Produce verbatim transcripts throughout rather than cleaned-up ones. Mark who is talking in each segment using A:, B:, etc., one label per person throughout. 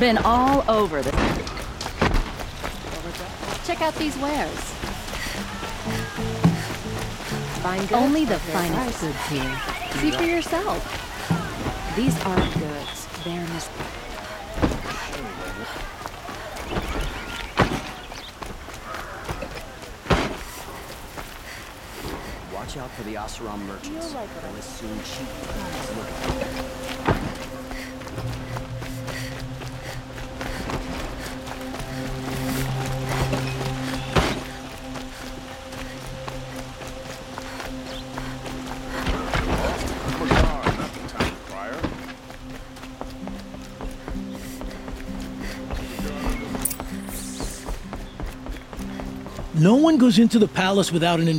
A: Been all over this. Check out these wares. Fine goods. Only the finest goods here. See for yourself. These aren't goods. They're mis-
B: Watch out for the Oseram merchants. They'll as soon cheat as look at them.
C: No one goes into the palace without an... In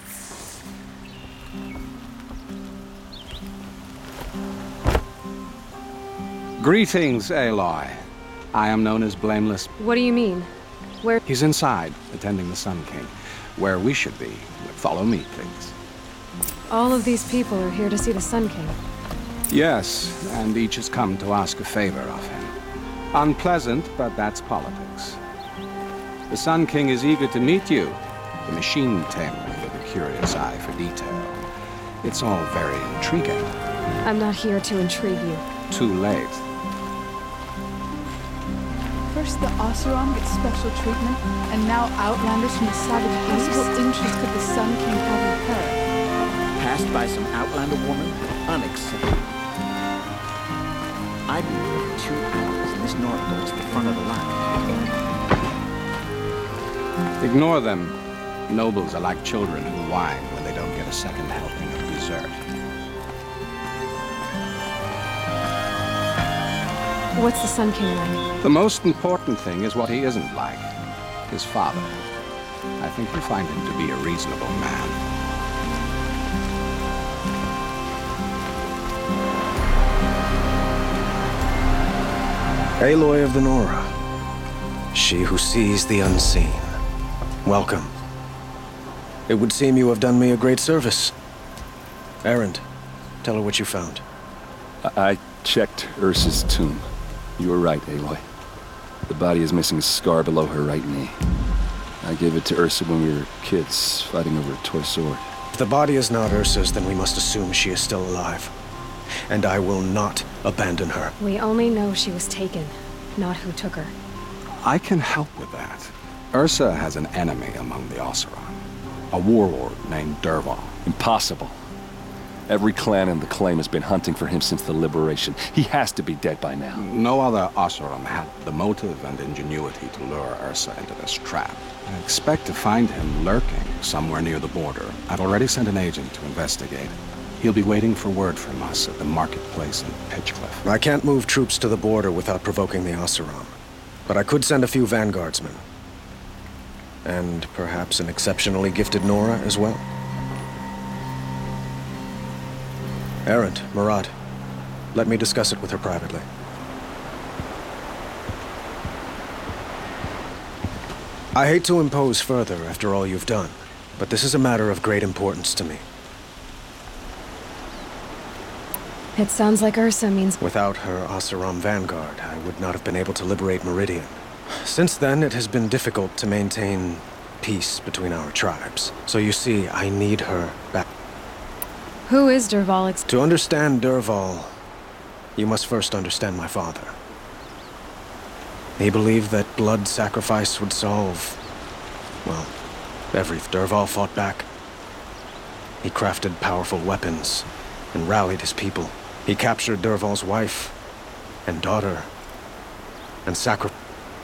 D: Greetings, Aloy. I am known as Blameless.
E: What do you mean? Where?
D: He's inside, attending the Sun King. Where we should be. Follow me, please.
E: All of these people are here to see the Sun King.
D: Yes, and each has come to ask a favor of him. Unpleasant, but that's politics. The Sun King is eager to meet you, the machine tamer with a curious eye for detail. It's all very intriguing.
E: I'm not here to intrigue you.
D: Too late.
F: First the Oseram gets special treatment, and now outlanders from the savage possible interest could the Sun King have with her.
B: Passed by some outlander woman? Unacceptable. I've been here for two hours, and this Nora is the front of the line.
D: Ignore them. Nobles are like children who whine when they don't get a second helping of dessert.
E: What's the Sun King like?
D: The most important thing is what he isn't like. His father. I think you'll find him to be a reasonable man.
G: Aloy of the Nora. She who sees the unseen. Welcome. It would seem you have done me a great service. Erend, tell her what you found.
H: I, I checked Ursa's tomb. You were right, Aloy. The body is missing a scar below her right knee. I gave it to Ursa when we were kids, fighting over a toy sword.
G: If the body is not Ursa's, then we must assume she is still alive. And I will not abandon her.
E: We only know she was taken, not who took her.
D: I can help with that. Ursa has an enemy among the Oseram. A warlord named Dervahl.
H: Impossible. Every clan in the claim has been hunting for him since the liberation. He has to be dead by now.
D: No other Oseram had the motive and ingenuity to lure Ursa into this trap. I expect to find him lurking somewhere near the border. I've already sent an agent to investigate. He'll be waiting for word from us at the marketplace in Pitchcliff.
G: I can't move troops to the border without provoking the Oseram. But I could send a few vanguardsmen. And perhaps an exceptionally gifted Nora as well. Erend, Murad, let me discuss it with her privately. I hate to impose further after all you've done, but this is a matter of great importance to me.
E: It sounds like Ursa means...
G: Without her Oseram vanguard, I would not have been able to liberate Meridian. Since then, it has been difficult to maintain peace between our tribes. So you see, I need her back.
E: Who is Dervahl? Ex
G: To understand Dervahl, you must first understand my father. He believed that blood sacrifice would solve, well, everything. Dervahl fought back. He crafted powerful weapons and rallied his people. He captured Dervahl's wife and daughter and sacrificed.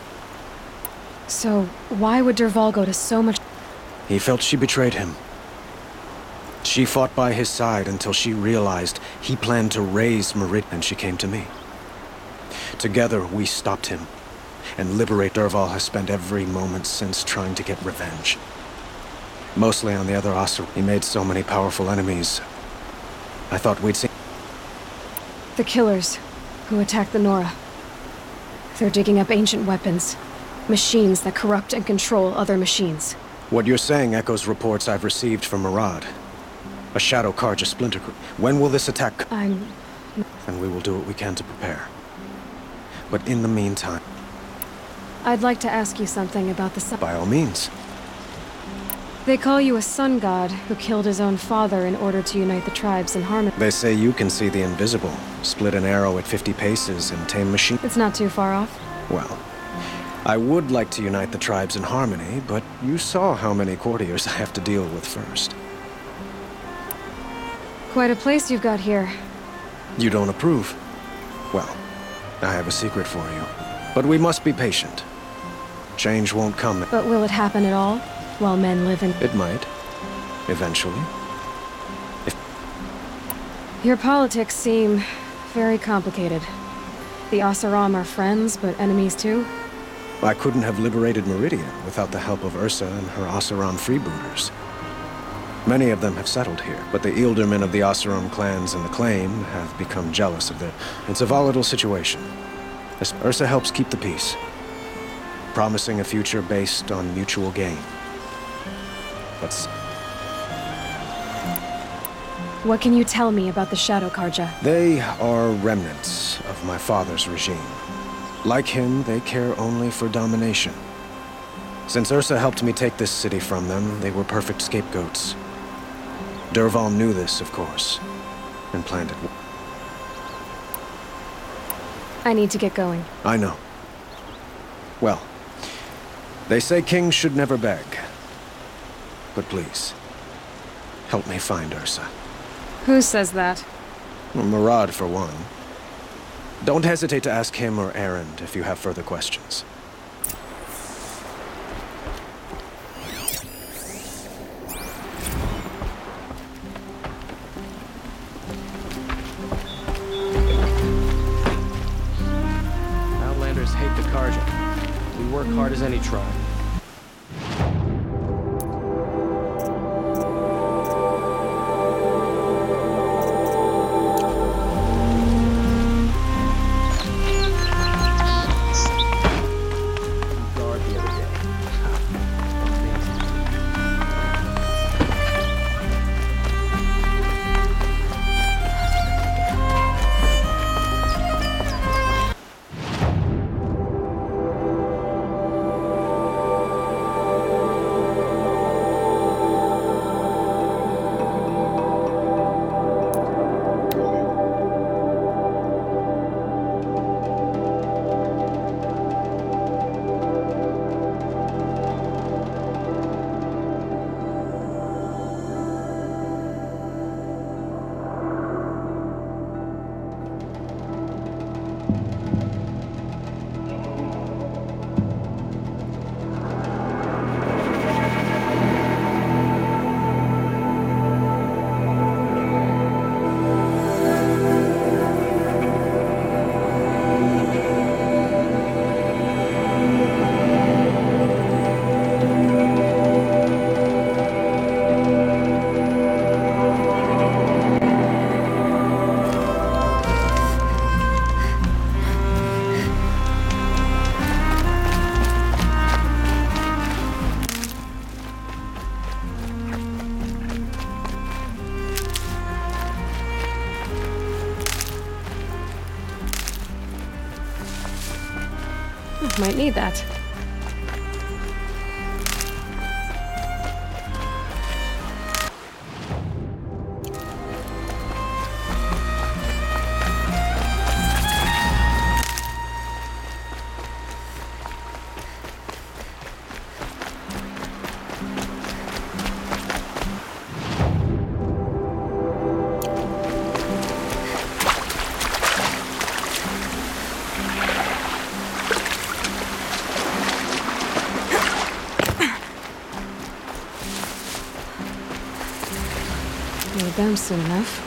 E: So, why would Dervahl go to so much...
G: He felt she betrayed him. She fought by his side until she realized he planned to raise Meridian, and she came to me. Together, we stopped him, and liberate Dervahl has spent every moment since trying to get revenge. Mostly on the other Oseram. He made so many powerful enemies. I thought we'd see...
E: The killers who attacked the Nora. They're digging up ancient weapons. Machines that corrupt and control other machines.
G: What you're saying echoes reports I've received from Murad. A Shadow Carja splinter group. When will this attack...
E: I'm...
G: And we will do what we can to prepare. But in the meantime,
E: I'd like to ask you something about the sun.
G: by all means.
E: They call you a sun god who killed his own father in order to unite the tribes in harmony.
G: They say you can see the invisible, split an arrow at fifty paces, and tame machine.
E: It's not too far off.
G: Well, I would like to unite the tribes in harmony, but you saw how many courtiers I have to deal with first.
E: Quite a place you've got here.
G: You don't approve? Well, I have a secret for you. But we must be patient. Change won't come.
E: But will it happen at all, while men live in...
G: It might. Eventually. If...
E: Your politics seem very complicated. The Oseram are friends, but enemies too?
G: I couldn't have liberated Meridian without the help of Ursa and her Oseram freebooters. Many of them have settled here, but the Ealdormen of the Oseram clans and the Claim have become jealous of their... It's a volatile situation. As Ursa helps keep the peace, promising a future based on mutual gain. But...
E: What can you tell me about the Shadow Carja?
G: They are remnants of my father's regime. Like him, they care only for domination. Since Ursa helped me take this city from them, they were perfect scapegoats. Dervahl knew this, of course, and planned it.
E: I need to get going.
G: I know. Well, they say kings should never beg. But please, help me find Ursa.
E: Who says that?
G: Murad, for one. Don't hesitate to ask him or Erend if you have further questions.
I: Outlanders hate the Carja. We work hard as any tribe.
E: Might need that. Need them soon enough.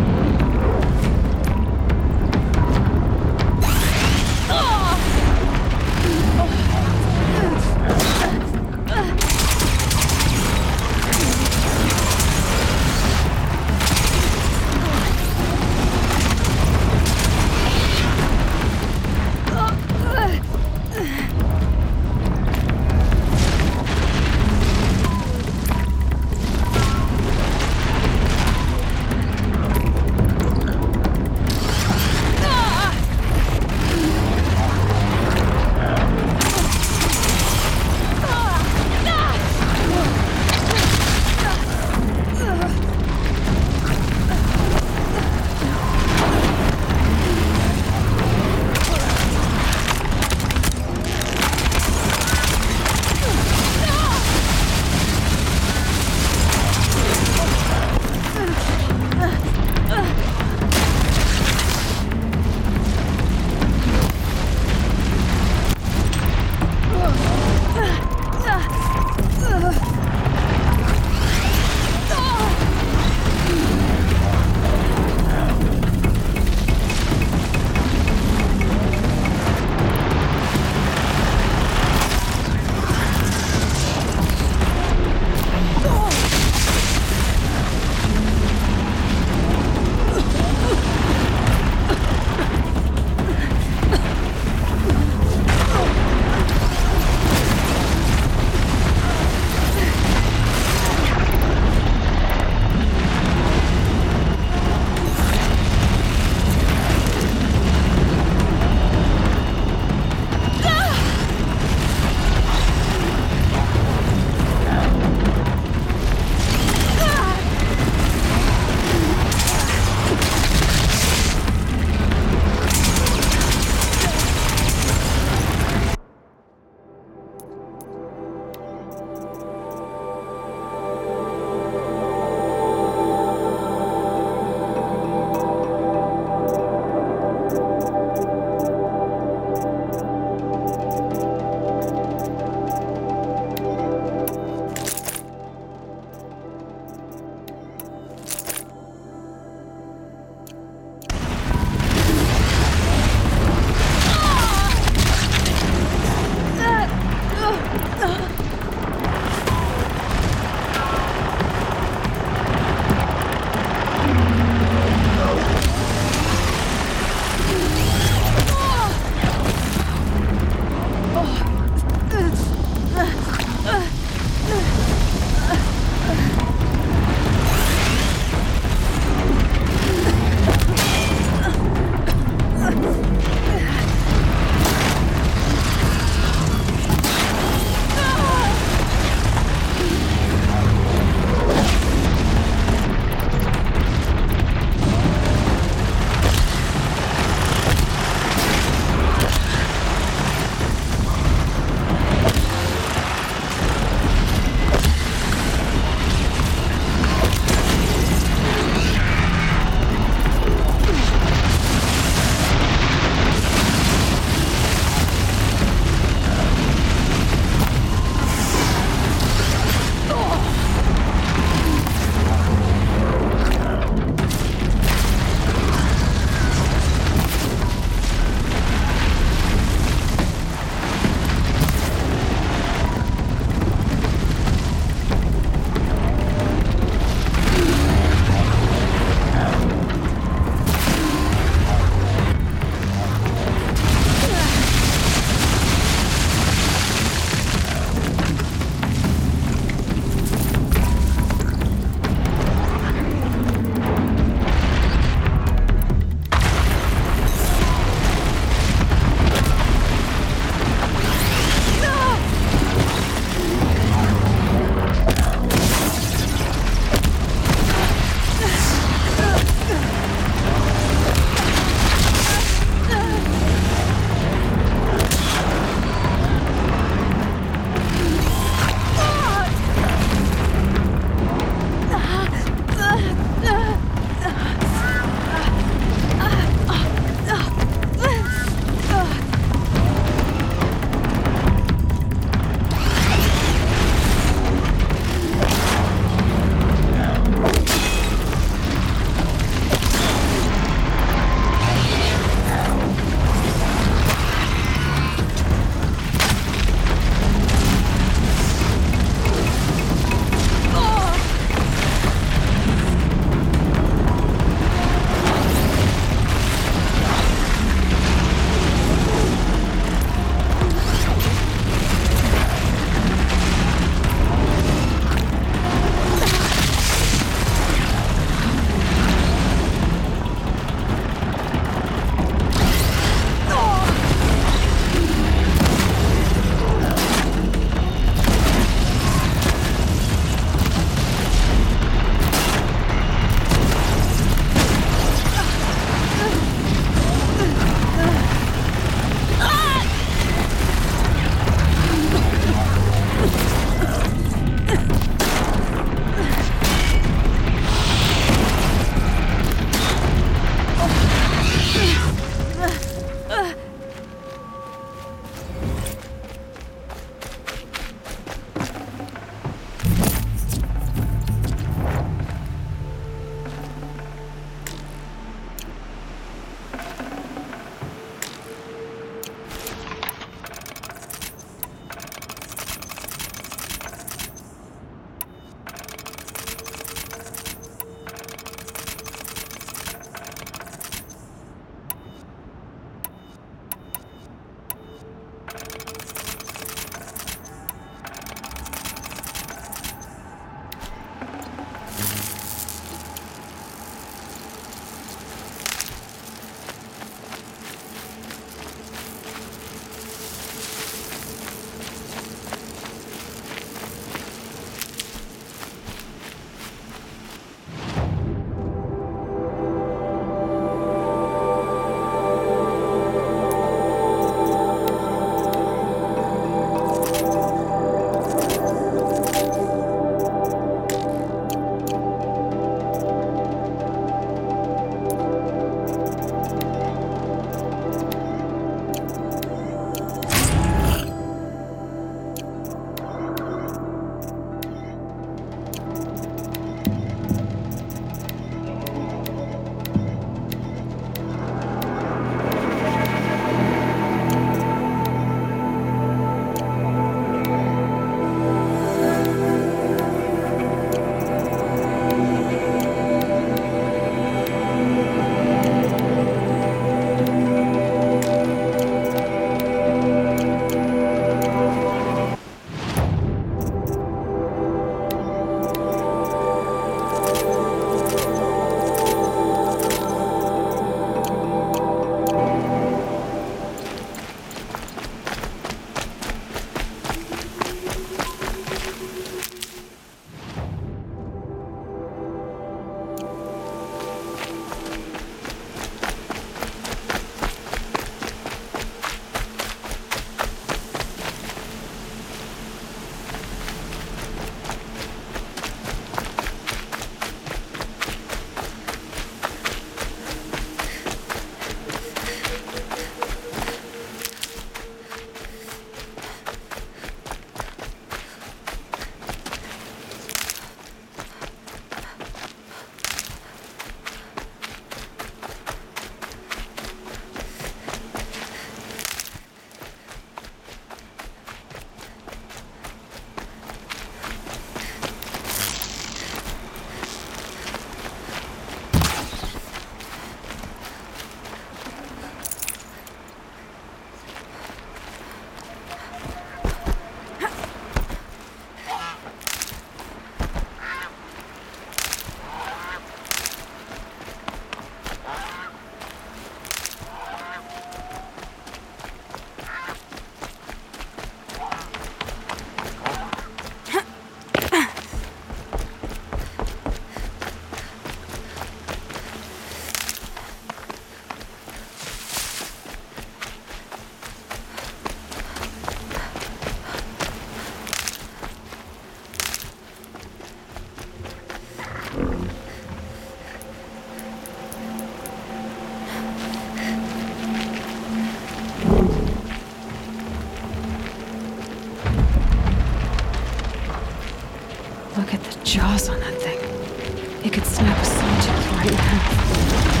E: jaws on that thing. It could snap a sawtooth right now.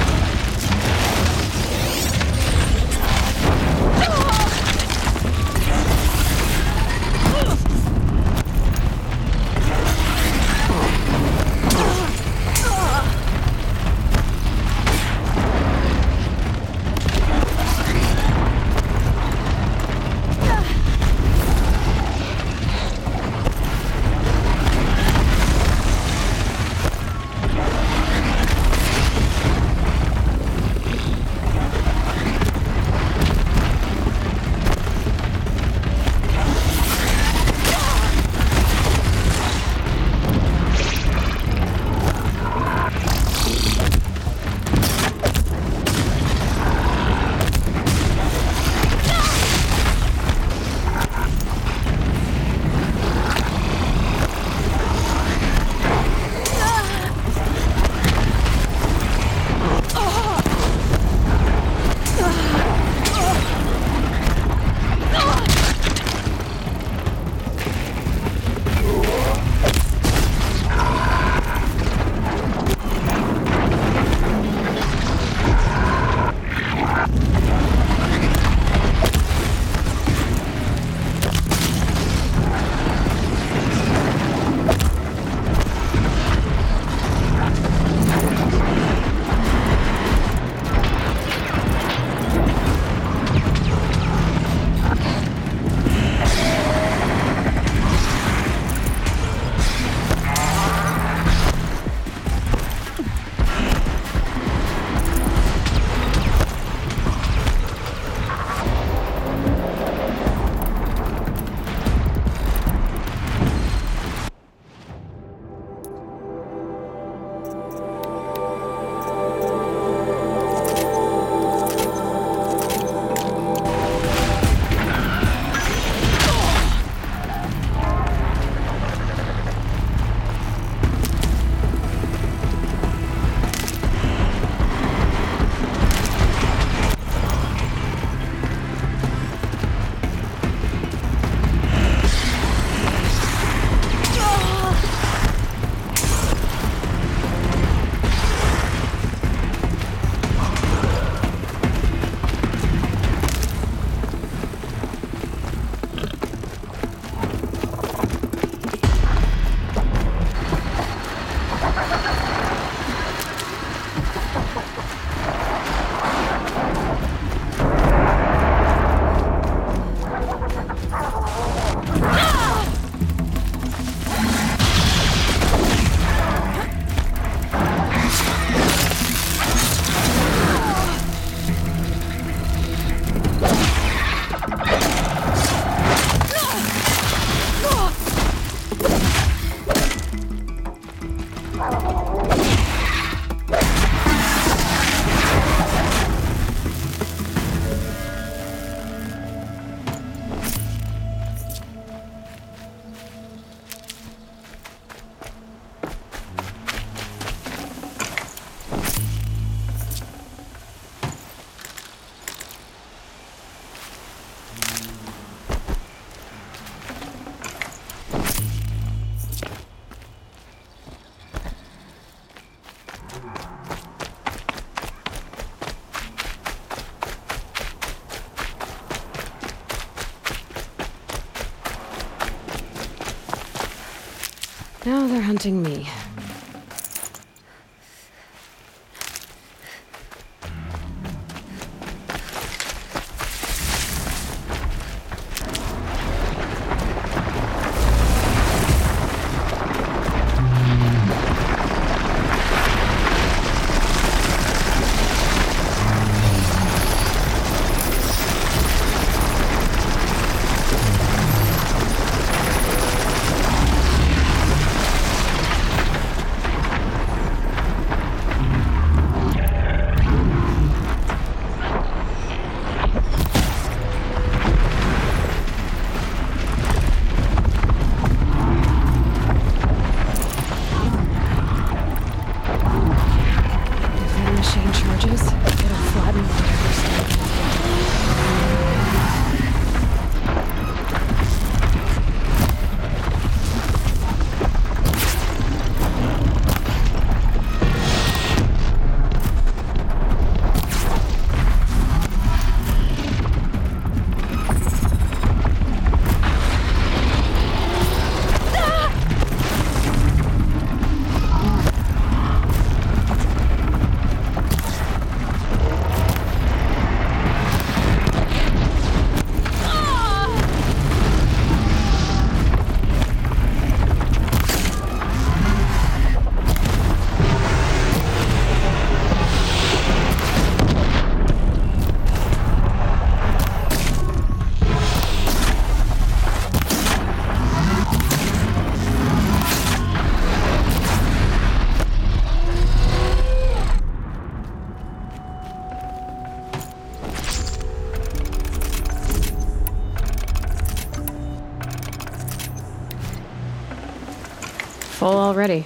E: Now they're hunting me. Full already.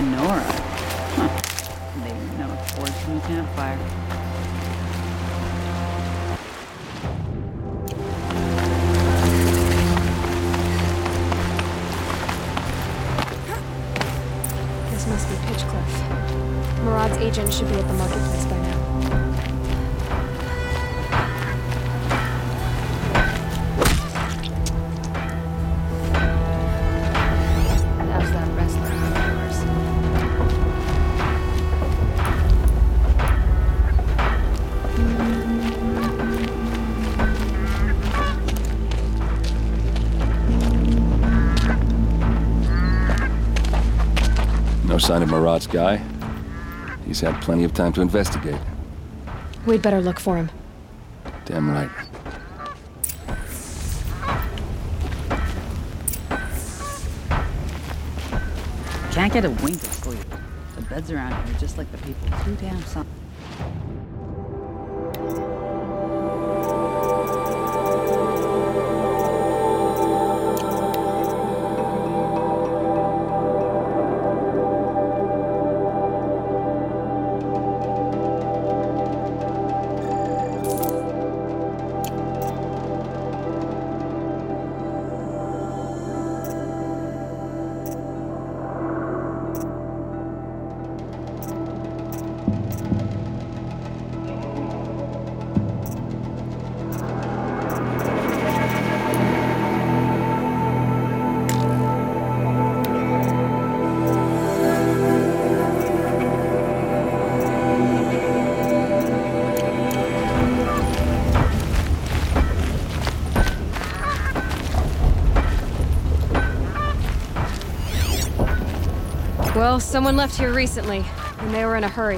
J: Nora. Huh. They didn't know a forge from a campfire.
E: This must be Pitchcliff. Murad's agent should be at the marketplace by now.
A: How's that wrestler of yours?
H: No sign of Murad's guy. He's had plenty of time to investigate.
E: We'd better look for him.
H: Damn right.
J: Can't get a wink of sleep. The beds around here are just like the people. Too damn something.
E: Well, someone left here recently, and they were in a hurry.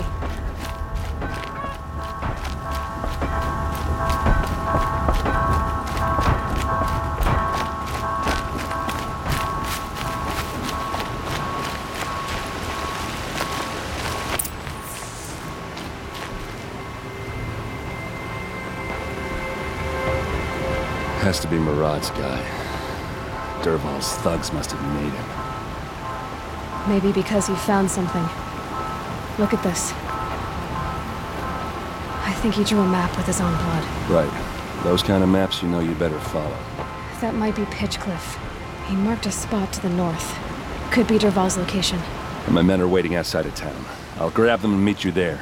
H: Has to be Murad's guy. Dervahl's thugs must have made him.
E: Maybe because he found something. Look at this. I think he drew a map with his own blood.
H: Right. Those kind of maps you know you better follow.
E: That might be Pitchcliff. He marked a spot to the north. Could be Dervahl's location.
H: And my men are waiting outside of town. I'll grab them and meet you there.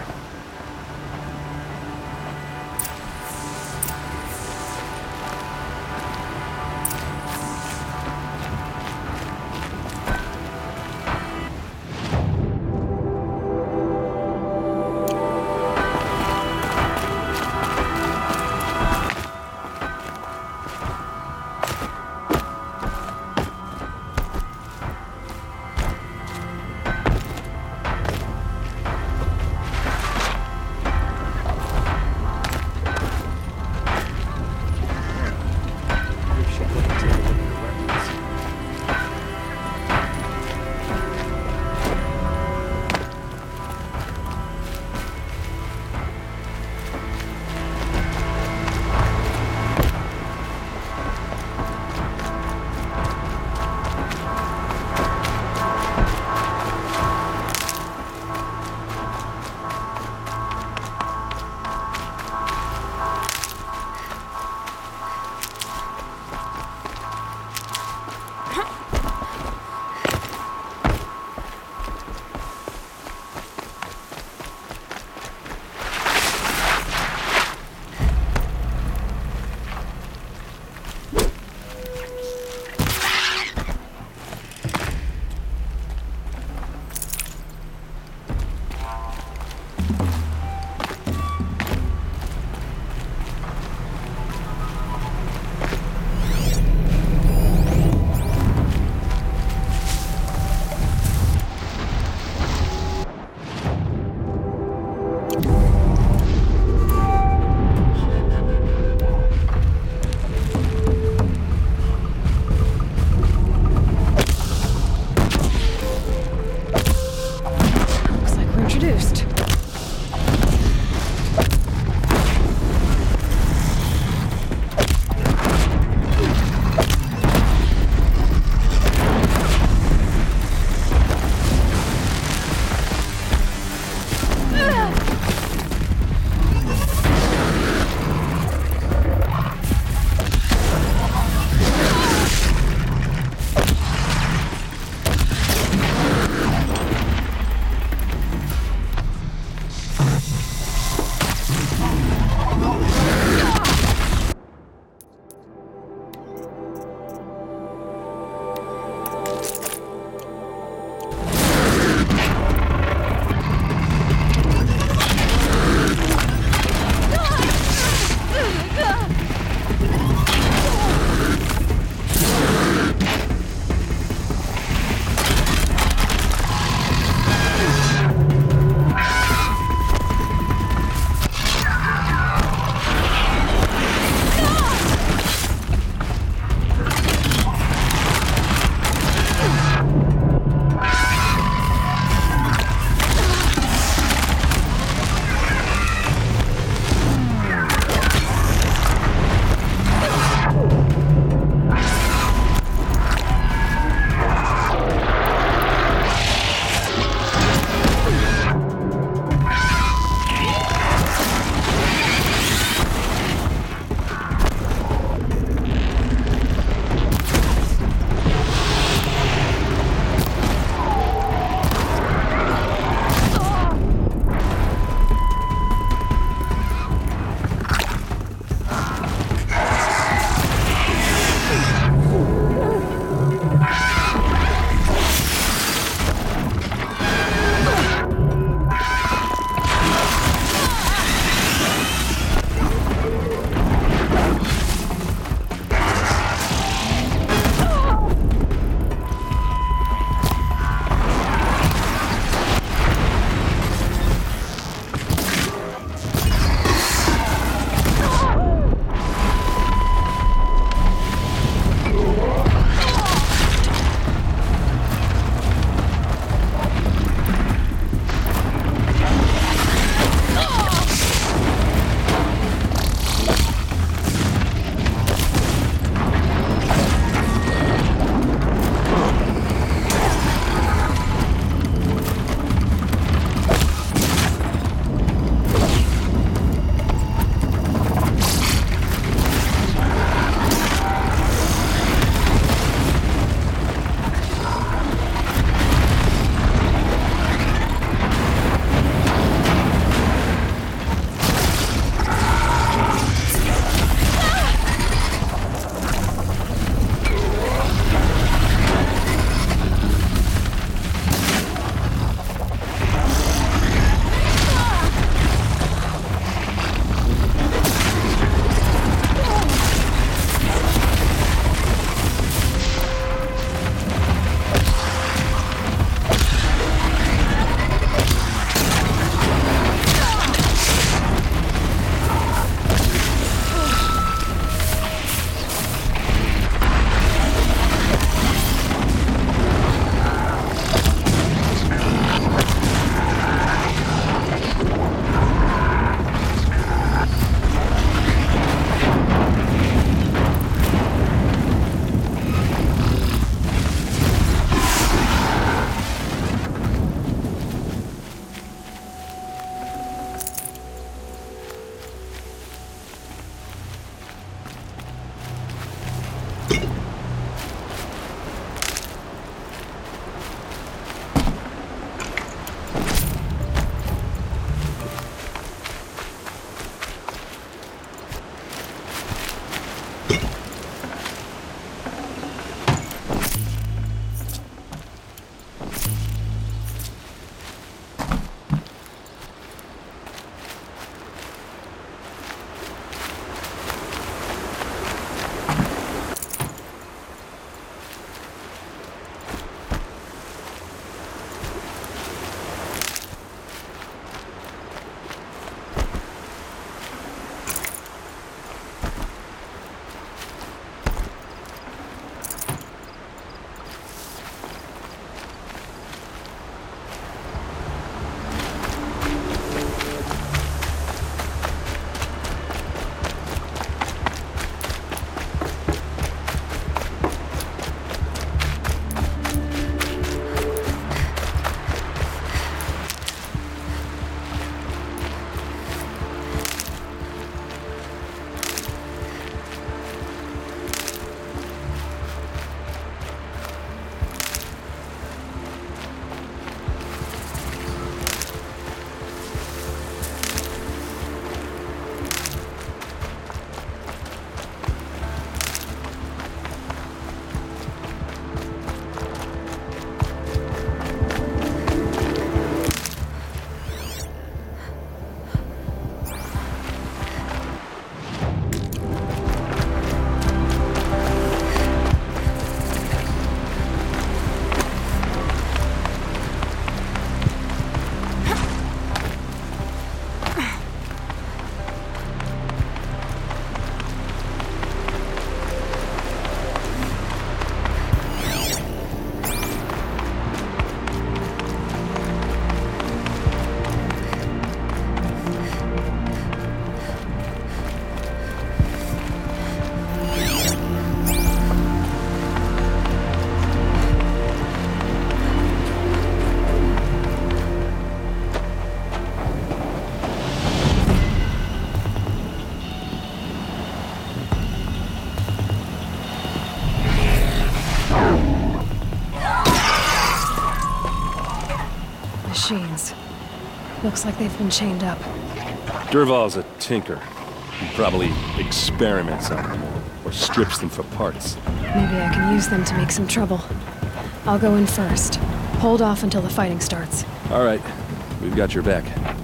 E: Looks like they've been chained up.
H: Dervahl's a tinker. He probably experiments on them, or strips them for parts.
E: Maybe I can use them to make some trouble. I'll go in first. Hold off until the fighting starts.
H: All right. We've got your back.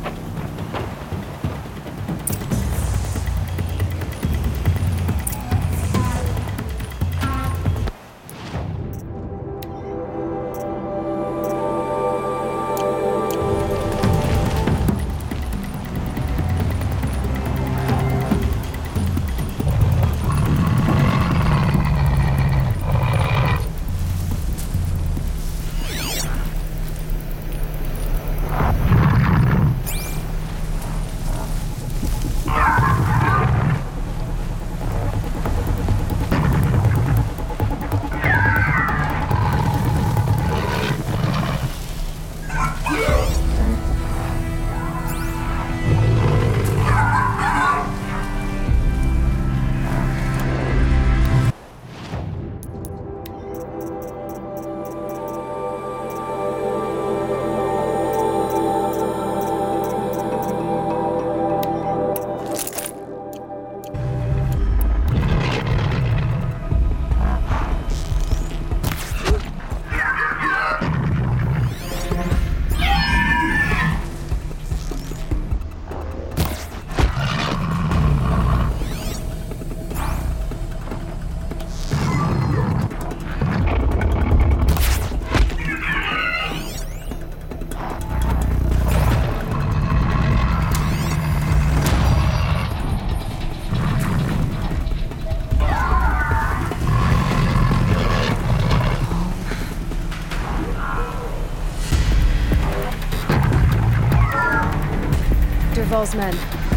E: Dervahl's men.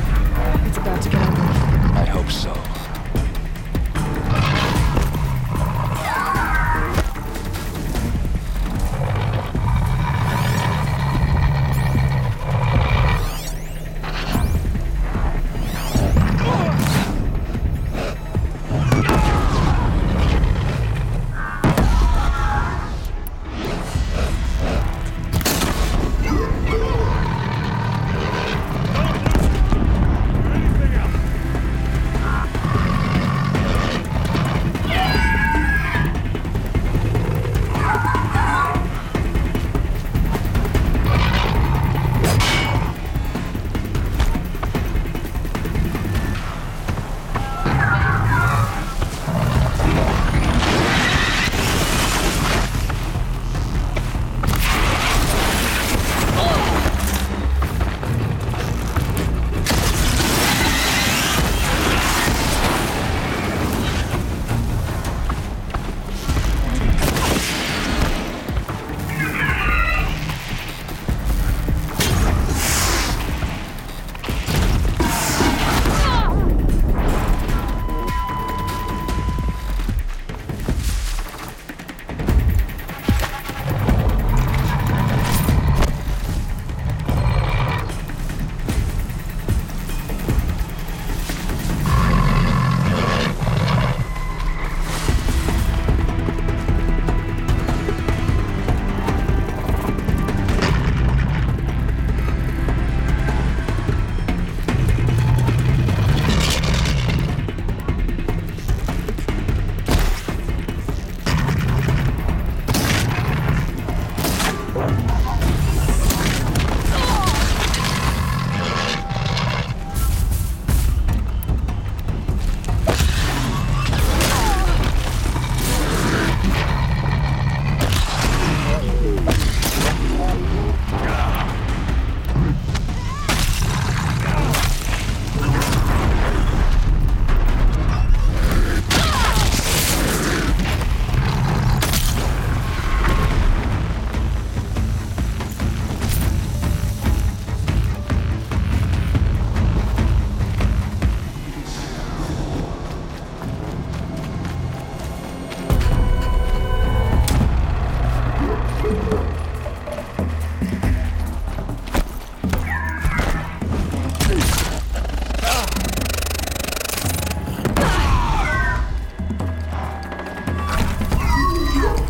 E: It's about to get ugly.
H: I hope so.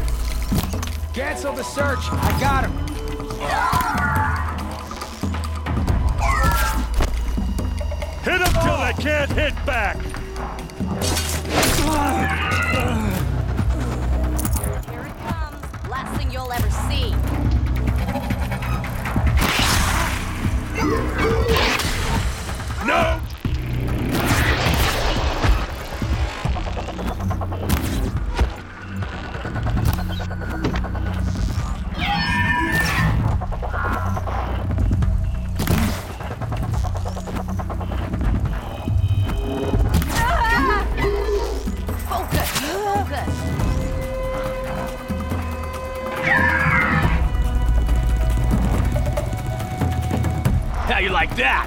B: Cancel the search. I got him.
K: Hit them till they can't hit back!
L: Here it comes. Last thing you'll ever see.
K: No!
M: How you like that?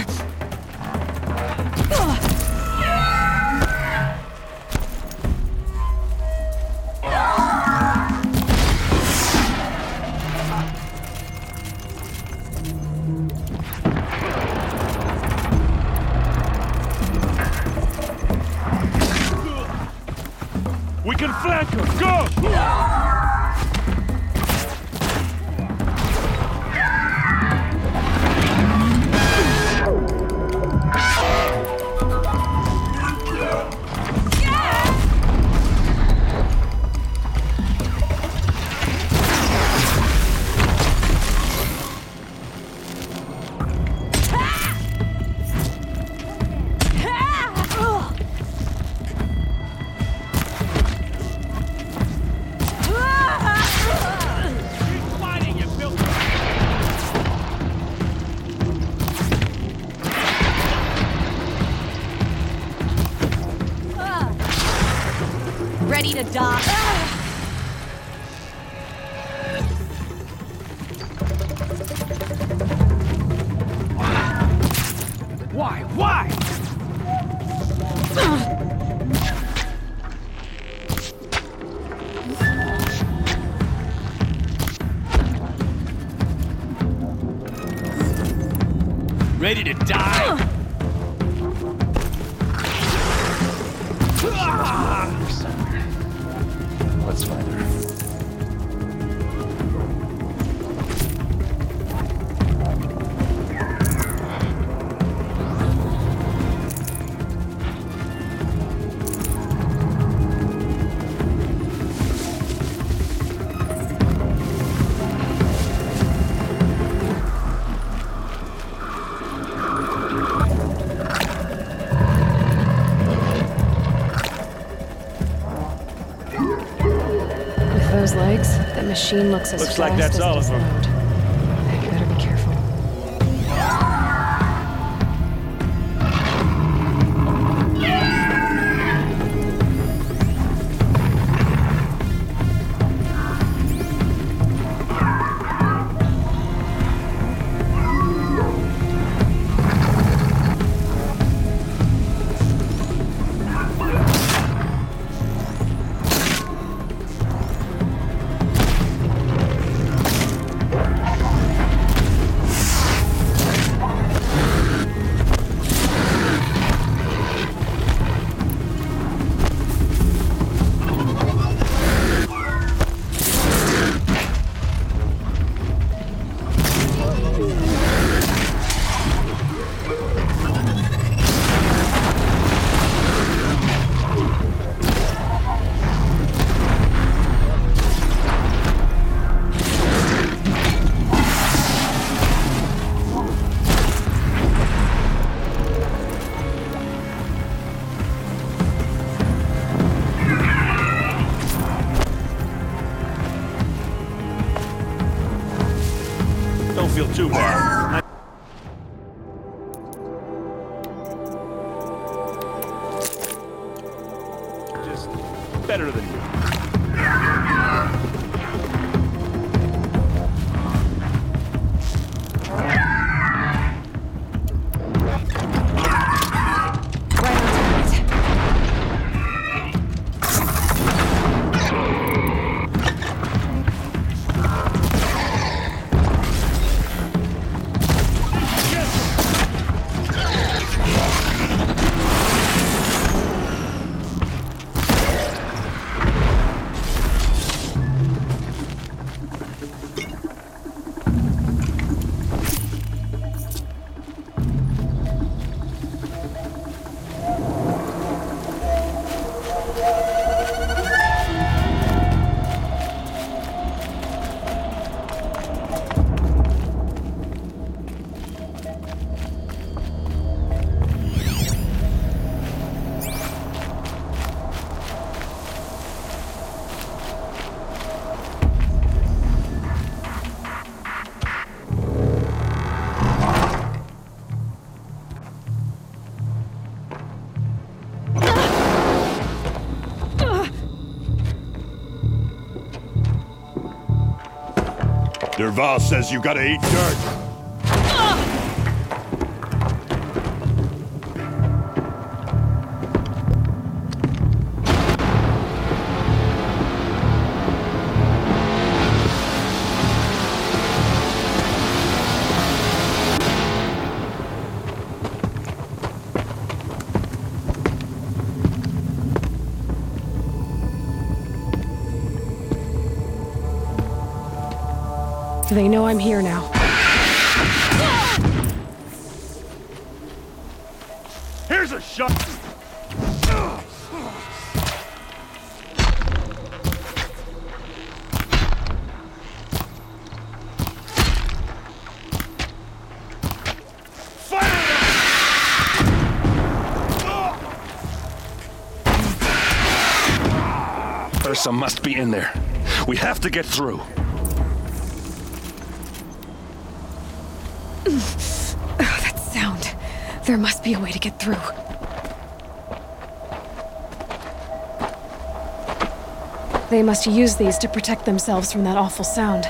K: We can flank her! Go!
L: Ready to die.
M: Why? Why? Ready to die?
H: Let's find her.
E: Those legs, that machine looks as
K: Looks
E: fast
K: like that's
E: as
K: all
E: it
K: of
E: is
K: them.
E: loud. You better be careful.
K: Don't feel too bad. Just better than you. Dervahl says you gotta eat dirt.
E: They know I'm here now.
K: Here's a shot.
H: Ursa must be in there. We have to get through.
E: Oh, that sound. There must be a way to get through. They must use these to protect themselves from that awful sound.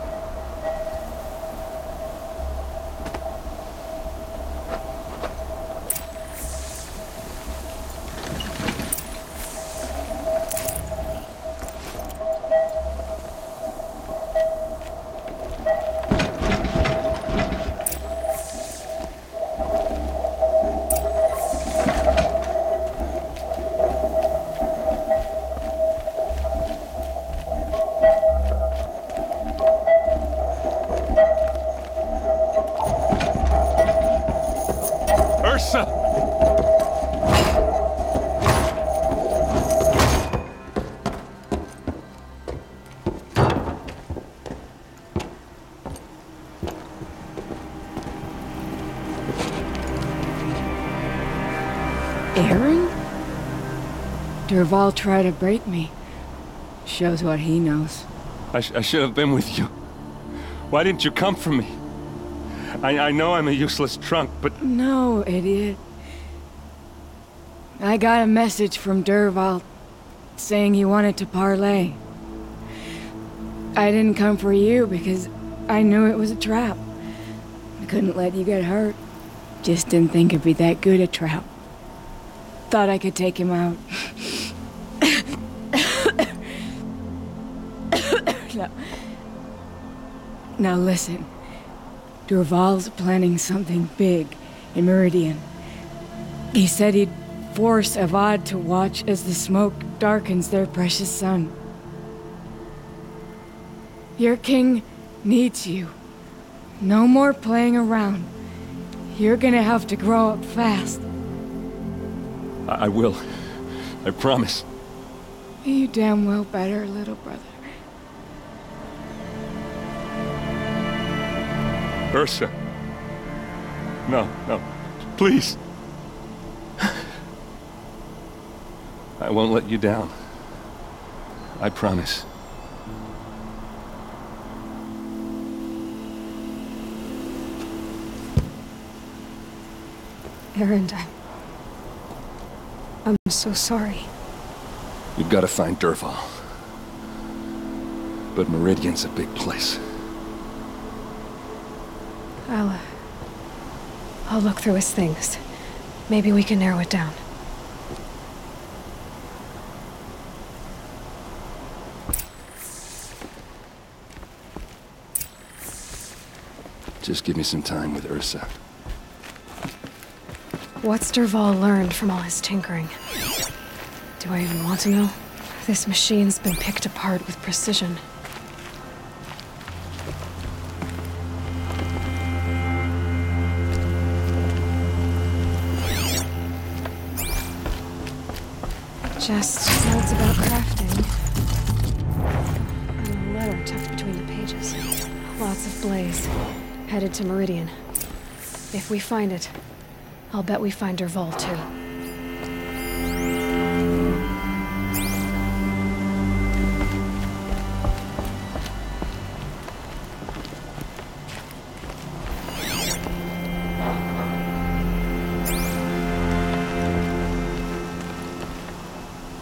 H: Ursa!
N: Aaron? Dervahl tried to break me. Shows what he knows.
H: I, sh I should have been with you. Why didn't you come for me? I, I know I'm a useless trunk, but...
N: No, idiot. I got a message from Dervahl saying he wanted to parlay. I didn't come for you because I knew it was a trap. I couldn't let you get hurt. Just didn't think it'd be that good a trap. Thought I could take him out. now, now listen. Dervahl's planning something big in Meridian. He said he'd force Avad to watch as the smoke darkens their precious sun. Your king needs you. No more playing around. You're gonna have to grow up fast.
H: I, I will. I promise.
N: You damn well better, little brother.
H: Ursa. No, no. Please. I won't let you down. I promise.
E: Aaron, I'm... I'm so sorry.
H: You've got to find Dervahl. But Meridian's a big place.
E: I'll... Uh, I'll look through his things. Maybe we can narrow it down.
H: Just give me some time with Ursa.
E: What's Dervahl learned from all his tinkering? Do I even want to know? This machine's been picked apart with precision. Just notes about crafting. And a letter tucked between the pages. Lots of blaze. Headed to Meridian. If we find it, I'll bet we find Dervahl too.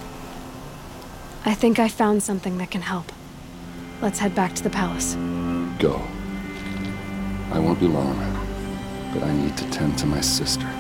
E: I think I found something that can help. Let's head back to the palace.
H: Go. I won't be long, but I need to tend to my sister.